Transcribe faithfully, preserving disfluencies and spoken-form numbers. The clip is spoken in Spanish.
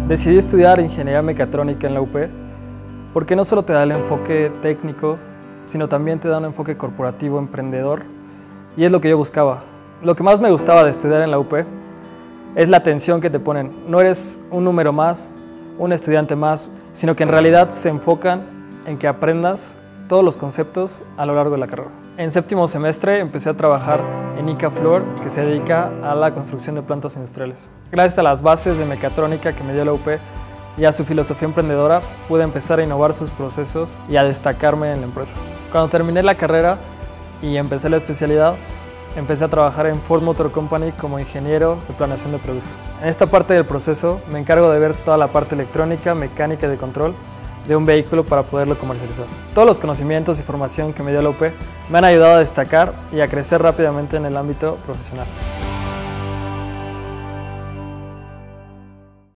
Decidí estudiar ingeniería mecatrónica en la U P porque no solo te da el enfoque técnico, sino también te da un enfoque corporativo, emprendedor, y es lo que yo buscaba. Lo que más me gustaba de estudiar en la U P es la atención que te ponen. No eres un número más, un estudiante más, sino que en realidad se enfocan en que aprendas todos los conceptos a lo largo de la carrera. En séptimo semestre empecé a trabajar en Icafluor, que se dedica a la construcción de plantas industriales. Gracias a las bases de mecatrónica que me dio la U P y a su filosofía emprendedora, pude empezar a innovar sus procesos y a destacarme en la empresa. Cuando terminé la carrera y empecé la especialidad, empecé a trabajar en Ford Motor Company como ingeniero de planeación de productos. En esta parte del proceso me encargo de ver toda la parte electrónica, mecánica y de control de un vehículo para poderlo comercializar. Todos los conocimientos y formación que me dio la U P me han ayudado a destacar y a crecer rápidamente en el ámbito profesional.